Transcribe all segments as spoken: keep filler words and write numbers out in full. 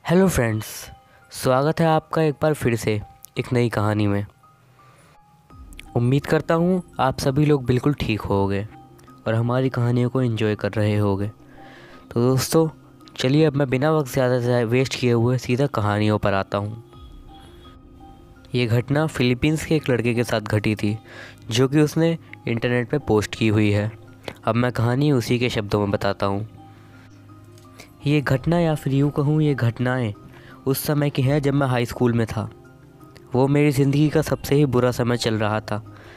Hello friends, स्वागत है आपका एक बार फिर से एक नई कहानी में। उम्मीद करता हूँ आप सभी लोग बिल्कुल ठीक होगे और हमारी कहानियों को एंजॉय कर रहे होगे। तो दोस्तों, चलिए अब मैं बिना वक्त ज़्यादा वेस्ट किए हुए सीधा कहानियों पर आता हूँ। ये घटना फ़िलीपींस के एक लड़के के साथ घटी थी जो कि उसने इंटरनेट पे पोस्ट की हुई है। अब मैं कहानी उसी के शब्दों में बताता हूँ। ये घटना या फिर यूँ कहूँ ये घटनाएं उस समय की हैं जब मैं हाई स्कूल में था। वो मेरी ज़िंदगी का सबसे ही बुरा समय चल रहा था।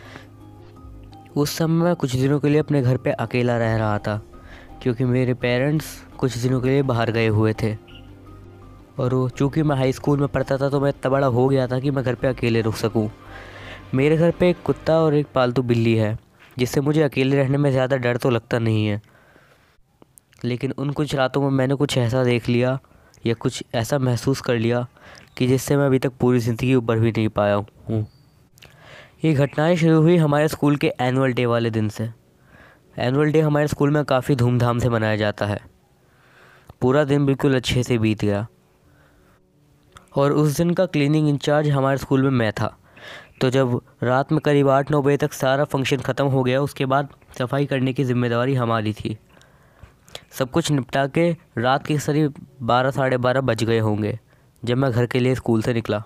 उस समय मैं कुछ दिनों के लिए अपने घर पे अकेला रह रहा था क्योंकि मेरे पेरेंट्स कुछ दिनों के लिए बाहर गए हुए थे। और वो चूँकि मैं हाई स्कूल में पढ़ता था तो मैं इतना बड़ा हो गया था कि मैं घर पे अकेले रुक सकूँ। मेरे घर पे एक कुत्ता और एक पालतू बिल्ली है जिससे मुझे अकेले रहने में ज़्यादा डर तो लगता नहीं है। लेकिन उन कुछ रातों में मैंने कुछ ऐसा देख लिया या कुछ ऐसा महसूस कर लिया कि जिससे मैं अभी तक पूरी ज़िंदगी उबर भी नहीं पाया हूँ। ये घटनाएं शुरू हुई हमारे स्कूल के एनुअल डे वाले दिन से। एनुअल डे हमारे स्कूल में काफ़ी धूमधाम से मनाया जाता है। पूरा दिन बिल्कुल अच्छे से बीत गया और उस दिन का क्लीनिंग इंचार्ज हमारे स्कूल में मैं था। तो जब रात में करीब आठ नौ बजे तक सारा फंक्शन ख़त्म हो गया, उसके बाद सफाई करने की ज़िम्मेदारी हमारी थी। सब कुछ निपटा के रात के करीब बारह साढ़े बारह बज गए होंगे जब मैं घर के लिए स्कूल से निकला।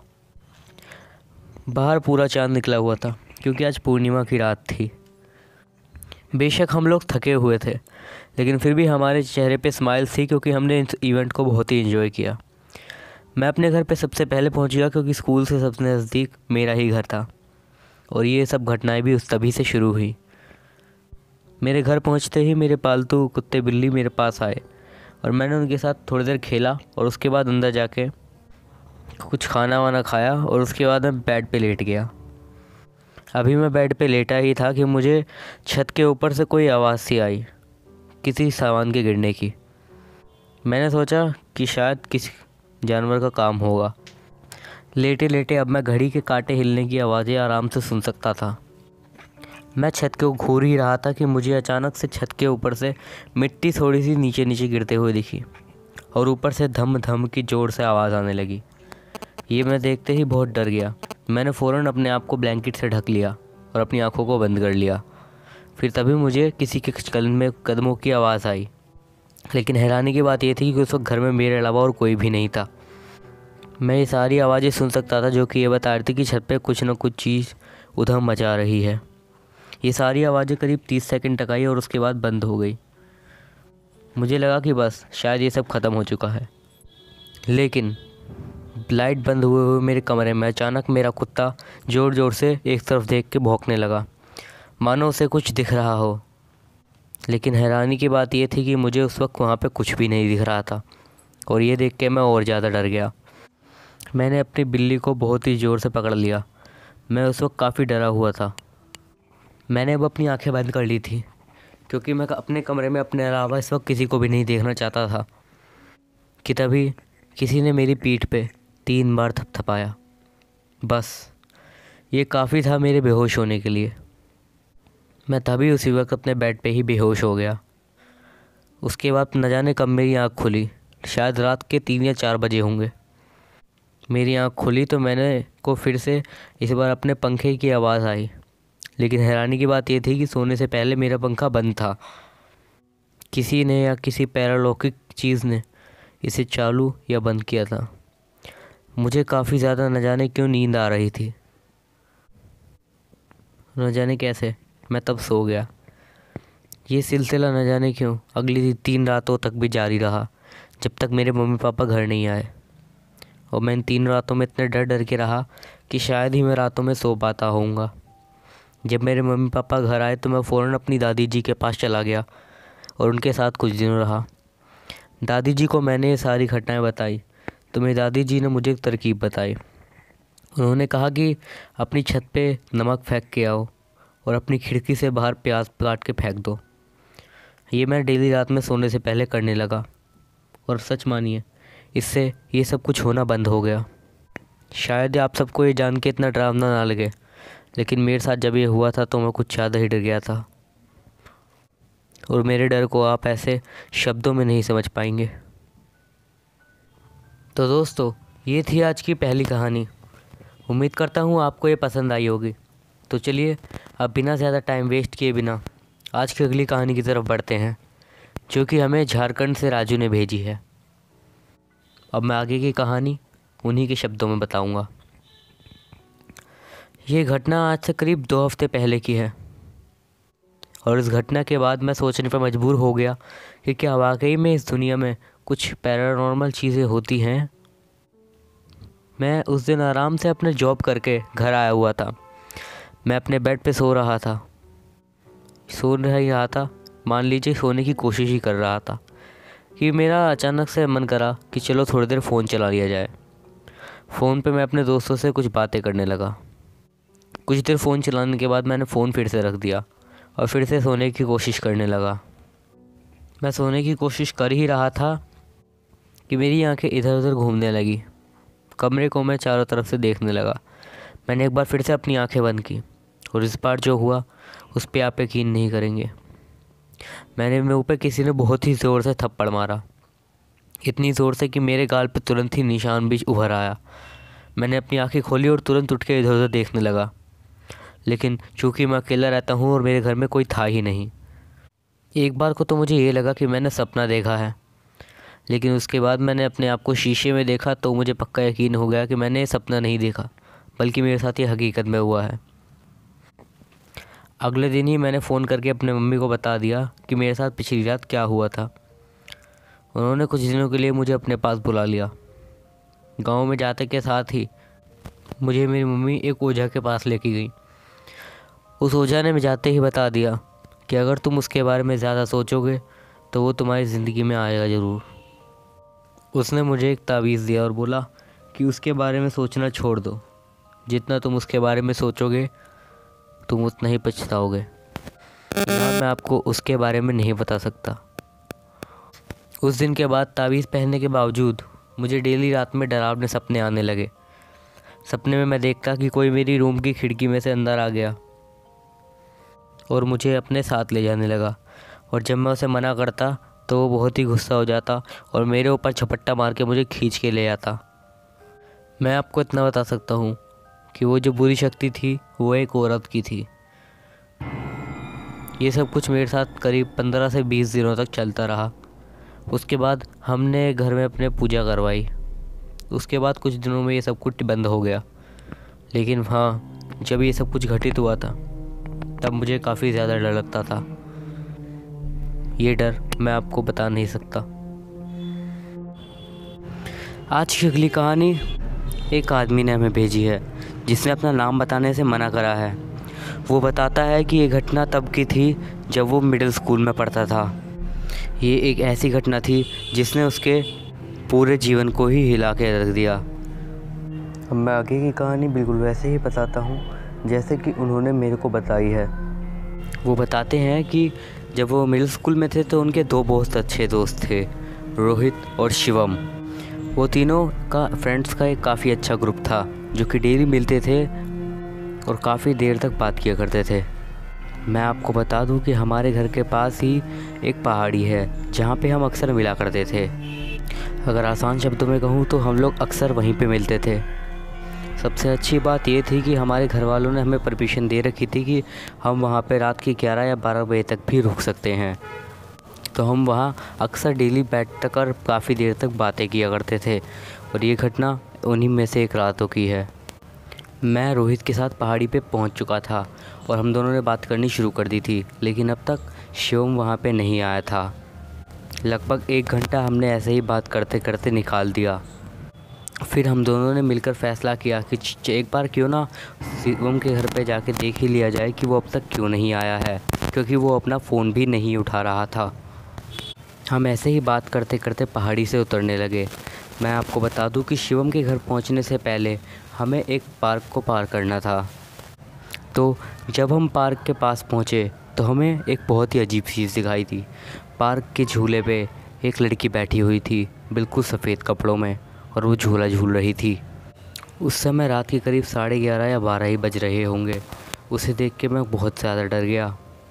बाहर पूरा चाँद निकला हुआ था क्योंकि आज पूर्णिमा की रात थी। बेशक हम लोग थके हुए थे लेकिन फिर भी हमारे चेहरे पे स्माइल थी क्योंकि हमने इस इवेंट को बहुत ही एंजॉय किया। मैं अपने घर पे सबसे पहले पहुंच गया क्योंकि स्कूल से सबसे नज़दीक मेरा ही घर था और ये सब घटनाएं भी उस तभी से शुरू हुई। मेरे घर पहुंचते ही मेरे पालतू कुत्ते बिल्ली मेरे पास आए और मैंने उनके साथ थोड़ी देर खेला और उसके बाद अंदर जाके कुछ खाना वाना खाया और उसके बाद मैं बेड पे लेट गया। अभी मैं बेड पे लेटा ही था कि मुझे छत के ऊपर से कोई आवाज़ सी आई, किसी सामान के गिरने की। मैंने सोचा कि शायद किसी जानवर का काम होगा। लेटे लेटे अब मैं घड़ी के कांटे हिलने की आवाज़ें आराम से सुन सकता था। मैं छत को घूर ही रहा था कि मुझे अचानक से छत के ऊपर से मिट्टी थोड़ी सी नीचे नीचे गिरते हुए दिखी और ऊपर से धम धम की ज़ोर से आवाज़ आने लगी। ये मैं देखते ही बहुत डर गया। मैंने फ़ौरन अपने आप को ब्लैंकेट से ढक लिया और अपनी आंखों को बंद कर लिया। फिर तभी मुझे किसी के कदम में कदमों की आवाज़ आई। लेकिन हैरानी की बात यह थी कि उस वक्त घर में मेरे अलावा और कोई भी नहीं था। मैं ये सारी आवाज़ें सुन सकता था जो कि ये बता रही थी कि छत पे कुछ न कुछ चीज़ उधम मचा रही है। ये सारी आवाज़ें करीब तीस सेकंड तक आई और उसके बाद बंद हो गई। मुझे लगा कि बस शायद ये सब ख़त्म हो चुका है। लेकिन लाइट बंद हुए हुए मेरे कमरे में अचानक मेरा कुत्ता ज़ोर ज़ोर से एक तरफ देख के भौंकने लगा, मानो उसे कुछ दिख रहा हो। लेकिन हैरानी की बात यह थी कि मुझे उस वक्त वहाँ पे कुछ भी नहीं दिख रहा था और ये देख के मैं और ज़्यादा डर गया। मैंने अपनी बिल्ली को बहुत ही ज़ोर से पकड़ लिया। मैं उस वक्त काफ़ी डरा हुआ था। मैंने अब अपनी आंखें बंद कर ली थी क्योंकि मैं अपने कमरे में अपने अलावा इस वक्त किसी को भी नहीं देखना चाहता था कि तभी किसी ने मेरी पीठ पे तीन बार थपथपाया। बस ये काफ़ी था मेरे बेहोश होने के लिए। मैं तभी उसी वक्त अपने बेड पे ही बेहोश हो गया। उसके बाद न जाने कब मेरी आँख खुली, शायद रात के तीन या चार बजे होंगे। मेरी आँख खुली तो मैंने को फिर से इस बार अपने पंखे की आवाज़ आई। लेकिन हैरानी की बात यह थी कि सोने से पहले मेरा पंखा बंद था। किसी ने या किसी पैरालौकिक चीज़ ने इसे चालू या बंद किया था। मुझे काफ़ी ज़्यादा न जाने क्यों नींद आ रही थी। न जाने कैसे मैं तब सो गया। ये सिलसिला न जाने क्यों अगली तीन रातों तक भी जारी रहा जब तक मेरे मम्मी पापा घर नहीं आए। और मैं इन तीन रातों में इतने डर डर के रहा कि शायद ही मैं रातों में सो पाता होऊंगा। जब मेरे मम्मी पापा घर आए तो मैं फ़ौरन अपनी दादी जी के पास चला गया और उनके साथ कुछ दिनों रहा। दादी जी को मैंने ये सारी घटनाएं बताई तो मेरी दादी जी ने मुझे एक तरकीब बताई। उन्होंने कहा कि अपनी छत पे नमक फेंक के आओ और अपनी खिड़की से बाहर प्याज काट के फेंक दो। ये मैं डेली रात में सोने से पहले करने लगा और सच मानिए इससे ये सब कुछ होना बंद हो गया। शायद आप सबको ये जान के इतना डरावना ना लगे, लेकिन मेरे साथ जब ये हुआ था तो मैं कुछ ज़्यादा ही डर गया था और मेरे डर को आप ऐसे शब्दों में नहीं समझ पाएंगे। तो दोस्तों, ये थी आज की पहली कहानी। उम्मीद करता हूँ आपको ये पसंद आई होगी। तो चलिए अब बिना ज़्यादा टाइम वेस्ट किए बिना आज की अगली कहानी की तरफ बढ़ते हैं, जो कि हमें झारखंड से राजू ने भेजी है। अब मैं आगे की कहानी उन्हीं के शब्दों में बताऊंगा। ये घटना आज से करीब दो हफ्ते पहले की है और इस घटना के बाद मैं सोचने पर मजबूर हो गया कि क्या वाकई में इस दुनिया में कुछ पैरानॉर्मल चीज़ें होती हैं। मैं उस दिन आराम से अपने जॉब करके घर आया हुआ था। मैं अपने बेड पे सो रहा था सो नहीं रहा था मान लीजिए सोने की कोशिश ही कर रहा था कि मेरा अचानक से मन करा कि चलो थोड़ी देर फ़ोन चला लिया जाए। फ़ोन पे मैं अपने दोस्तों से कुछ बातें करने लगा। कुछ देर फ़ोन चलाने के बाद मैंने फ़ोन फिर से रख दिया और फिर से सोने की कोशिश करने लगा। मैं सोने की कोशिश कर ही रहा था कि मेरी आंखें इधर उधर घूमने लगी। कमरे को मैं चारों तरफ से देखने लगा। मैंने एक बार फिर से अपनी आंखें बंद की और इस बार जो हुआ उस पर आप यकीन नहीं करेंगे। मैंने मुँह पे किसी ने बहुत ही ज़ोर से थप्पड़ मारा, इतनी ज़ोर से कि मेरे गाल पे तुरंत ही निशान भी उभर आया। मैंने अपनी आंखें खोली और तुरंत उठ के इधर उधर देखने लगा, लेकिन चूँकि मैं अकेला रहता हूँ और मेरे घर में कोई था ही नहीं। एक बार को तो मुझे ये लगा कि मैंने सपना देखा है, लेकिन उसके बाद मैंने अपने आप को शीशे में देखा तो मुझे पक्का यकीन हो गया कि मैंने सपना नहीं देखा, बल्कि मेरे साथ ये हकीकत में हुआ है। अगले दिन ही मैंने फ़ोन करके अपने मम्मी को बता दिया कि मेरे साथ पिछली रात क्या हुआ था। उन्होंने कुछ दिनों के लिए मुझे अपने पास बुला लिया। गांव में जाते के साथ ही मुझे मेरी मम्मी एक ओझा के पास लेके गई। उस ओझा ने जाते ही बता दिया कि अगर तुम उसके बारे में ज़्यादा सोचोगे तो वो तुम्हारी ज़िंदगी में आएगा ज़रूर। उसने मुझे एक तावीज़ दिया और बोला कि उसके बारे में सोचना छोड़ दो, जितना तुम उसके बारे में सोचोगे तुम उतना ही पछताओगे। यहाँ मैं आपको उसके बारे में नहीं बता सकता। उस दिन के बाद तावीज़ पहनने के बावजूद मुझे डेली रात में डरावने सपने आने लगे। सपने में मैं देखता कि कोई मेरी रूम की खिड़की में से अंदर आ गया और मुझे अपने साथ ले जाने लगा, और जब मैं उसे मना करता तो वो बहुत ही गुस्सा हो जाता और मेरे ऊपर झपट्टा मार के मुझे खींच के ले जाता। मैं आपको इतना बता सकता हूँ कि वो जो बुरी शक्ति थी वो एक औरत की थी। ये सब कुछ मेरे साथ करीब पंद्रह से बीस दिनों तक चलता रहा। उसके बाद हमने घर में अपने पूजा करवाई। उसके बाद कुछ दिनों में ये सब कुछ बंद हो गया, लेकिन हाँ, जब ये सब कुछ घटित हुआ था तब मुझे काफ़ी ज़्यादा डर लगता था। ये डर मैं आपको बता नहीं सकता। आज की अगली कहानी एक आदमी ने हमें भेजी है, जिसने अपना नाम बताने से मना करा है। वो बताता है कि ये घटना तब की थी जब वो मिडिल स्कूल में पढ़ता था। ये एक ऐसी घटना थी जिसने उसके पूरे जीवन को ही हिला के रख दिया। अब मैं आगे की कहानी बिल्कुल वैसे ही बताता हूँ जैसे कि उन्होंने मेरे को बताई है। वो बताते हैं कि जब वो मिडिल स्कूल में थे तो उनके दो बहुत अच्छे दोस्त थे, रोहित और शिवम। वो तीनों का फ्रेंड्स का एक काफ़ी अच्छा ग्रुप था, जो कि डेली मिलते थे और काफ़ी देर तक बात किया करते थे। मैं आपको बता दूं कि हमारे घर के पास ही एक पहाड़ी है जहाँ पे हम अक्सर मिला करते थे। अगर आसान शब्दों में कहूँ तो हम लोग अक्सर वहीं पे मिलते थे। सबसे अच्छी बात ये थी कि हमारे घर वालों ने हमें परमिशन दे रखी थी कि हम वहाँ पे रात के ग्यारह या बारह बजे तक भी रुक सकते हैं। तो हम वहाँ अक्सर डेली बैठ कर काफ़ी देर तक बातें किया करते थे, और ये घटना उन्हीं में से एक रातों की है। मैं रोहित के साथ पहाड़ी पे पहुँच चुका था और हम दोनों ने बात करनी शुरू कर दी थी, लेकिन अब तक शिवम वहाँ पे नहीं आया था। लगभग एक घंटा हमने ऐसे ही बात करते करते निकाल दिया। फिर हम दोनों ने मिलकर फ़ैसला किया कि एक बार क्यों ना शिवम के घर पे जाके देख ही लिया जाए कि वो अब तक क्यों नहीं आया है, क्योंकि वो अपना फ़ोन भी नहीं उठा रहा था। हम ऐसे ही बात करते करते पहाड़ी से उतरने लगे। मैं आपको बता दूं कि शिवम के घर पहुंचने से पहले हमें एक पार्क को पार करना था। तो जब हम पार्क के पास पहुंचे तो हमें एक बहुत ही अजीब चीज़ दिखाई दी। पार्क के झूले पे एक लड़की बैठी हुई थी, बिल्कुल सफ़ेद कपड़ों में, और वो झूला झूल रही थी। उस समय रात के करीब साढ़े ग्यारह या बारह ही बज रहे होंगे। उसे देख के मैं बहुत ज़्यादा डर गया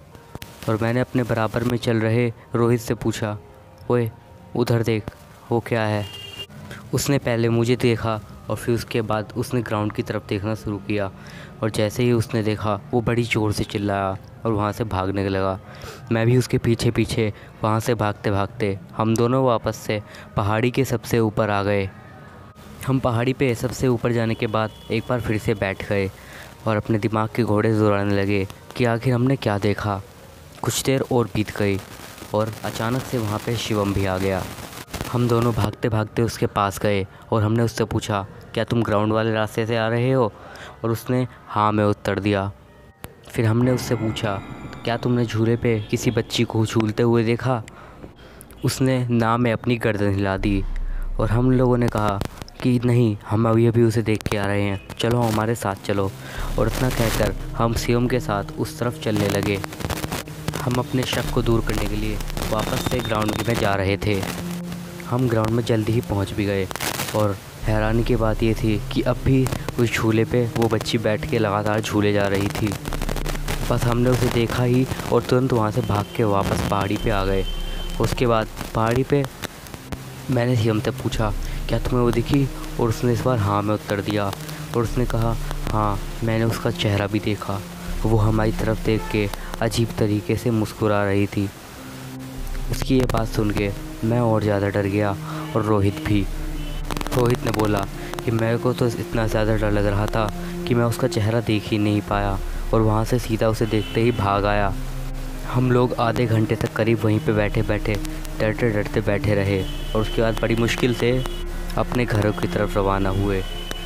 और मैंने अपने बराबर में चल रहे रोहित से पूछा, ओए उधर देख, वो क्या है। उसने पहले मुझे देखा और फिर उसके बाद उसने ग्राउंड की तरफ देखना शुरू किया, और जैसे ही उसने देखा वो बड़ी ज़ोर से चिल्लाया और वहाँ से भागने लगा। मैं भी उसके पीछे पीछे वहाँ से भागते भागते हम दोनों वापस से पहाड़ी के सबसे ऊपर आ गए। हम पहाड़ी पे सबसे ऊपर जाने के बाद एक बार फिर से बैठ गए और अपने दिमाग के घोड़े दौड़ाने लगे कि आखिर हमने क्या देखा। कुछ देर और बीत गई और अचानक से वहाँ पे शिवम भी आ गया। हम दोनों भागते भागते उसके पास गए और हमने उससे पूछा, क्या तुम ग्राउंड वाले रास्ते से आ रहे हो? और उसने हाँ में उत्तर दिया। फिर हमने उससे पूछा, क्या तुमने झूले पे किसी बच्ची को झूलते हुए देखा? उसने ना में अपनी गर्दन हिला दी। और हम लोगों ने कहा कि नहीं, हम अभी अभी उसे देख के आ रहे हैं, चलो हमारे साथ चलो। और इतना कहकर हम शिवम के साथ उस तरफ चलने लगे। हम अपने शक को दूर करने के लिए वापस से ग्राउंड में जा रहे थे। हम ग्राउंड में जल्दी ही पहुंच भी गए और हैरानी की बात ये थी कि अब भी उस झूले पे वो बच्ची बैठ के लगातार झूले जा रही थी। बस हमने उसे देखा ही और तुरंत वहाँ से भाग के वापस पहाड़ी पे आ गए। उसके बाद पहाड़ी पे मैंने शिवम से पूछा, क्या तुम्हें वो दिखी? और उसने इस बार हाँ में उत्तर दिया। और उसने कहा, हाँ मैंने उसका चेहरा भी देखा, वो हमारी तरफ देख के अजीब तरीके से मुस्कुरा रही थी। उसकी ये बात सुन के मैं और ज़्यादा डर गया और रोहित भी। रोहित ने बोला कि मेरे को तो इतना ज़्यादा डर लग रहा था कि मैं उसका चेहरा देख ही नहीं पाया और वहाँ से सीधा उसे देखते ही भाग आया। हम लोग आधे घंटे तक करीब वहीं पे बैठे बैठे डरते डरते बैठे रहे और उसके बाद बड़ी मुश्किल से अपने घरों की तरफ रवाना हुए।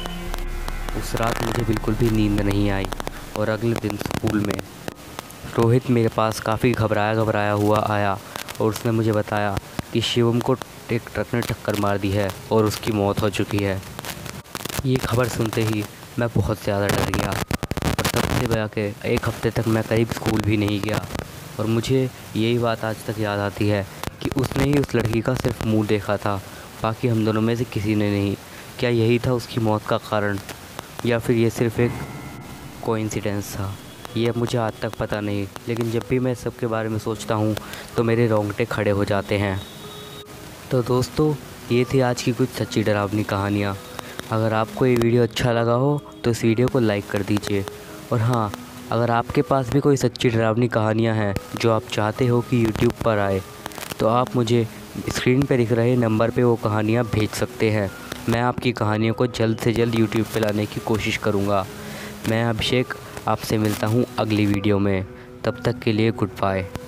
उस रात मुझे बिल्कुल भी नींद नहीं आई और अगले दिन स्कूल में रोहित मेरे पास काफ़ी घबराया घबराया हुआ आया और उसने मुझे बताया कि शिवम को एक ट्रक ने टक्कर मार दी है और उसकी मौत हो चुकी है। ये खबर सुनते ही मैं बहुत ज़्यादा डर गया और तब से बजा के एक हफ्ते तक मैं करीब स्कूल भी नहीं गया। और मुझे यही बात आज तक याद आती है कि उसने ही उस लड़की का सिर्फ मुंह देखा था, बाकी हम दोनों में से किसी ने नहीं। क्या यही था उसकी मौत का कारण या फिर ये सिर्फ एक कोइंसिडेंस था? ये मुझे आज तक पता नहीं, लेकिन जब भी मैं सब के बारे में सोचता हूँ तो मेरे रोंगटे खड़े हो जाते हैं। तो दोस्तों, ये थी आज की कुछ सच्ची डरावनी कहानियाँ। अगर आपको ये वीडियो अच्छा लगा हो तो इस वीडियो को लाइक कर दीजिए। और हाँ, अगर आपके पास भी कोई सच्ची डरावनी कहानियाँ हैं जो आप चाहते हो कि यूट्यूब पर आए, तो आप मुझे स्क्रीन पर दिख रहे नंबर पे वो कहानियाँ भेज सकते हैं। मैं आपकी कहानियों को जल्द से जल्द यूट्यूब पे लाने की कोशिश करूँगा। मैं अभिषेक आपसे मिलता हूँ अगली वीडियो में। तब तक के लिए गुड बाय।